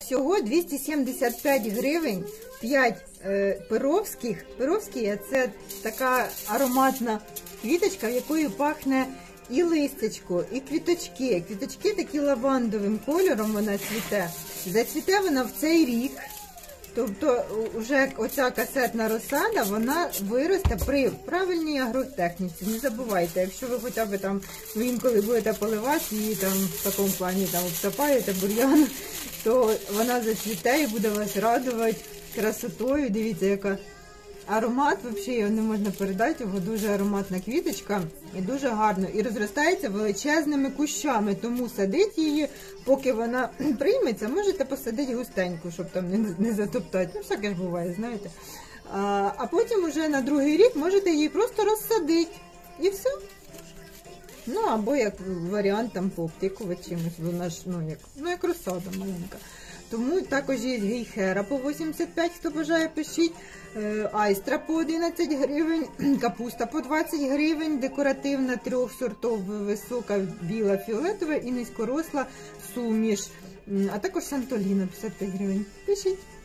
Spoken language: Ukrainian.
Всього 275 гривень, 5 перовських. Перовські – це така ароматна квіточка, в якої пахне і листячко, і квіточки. Квіточки такі лавандовим кольором вона цвіте. Зацвіте вона в цей рік. Тобто вже оця касетна розсада, вона виросте при правильній агротехніці. Не забувайте, якщо ви хоча б там інколи будете поливати її там в такому плані там обсапаєте бур'ян, то вона зацвіте і буде вас радувати красотою. Дивіться, яка аромат, взагалі його не можна передати, його дуже ароматна квіточка і дуже гарно. І розростається величезними кущами, тому садить її, поки вона прийметься, можете посадити густенько, щоб там не затоптати. Ну, всяке ж буває, знаєте. А потім вже на другий рік можете її просто розсадити. І все. Ну, або як варіант там пообтикувати чимось, вона ж, як розсада маленька. Тому також є гейхера по 85, хто бажає, пишіть. Айстра по 11 гривень, капуста по 20 гривень, декоративна 3 сортів, висока, біла, фіолетова і низькоросла суміш. А також сантоліна 55 гривень. Пишіть.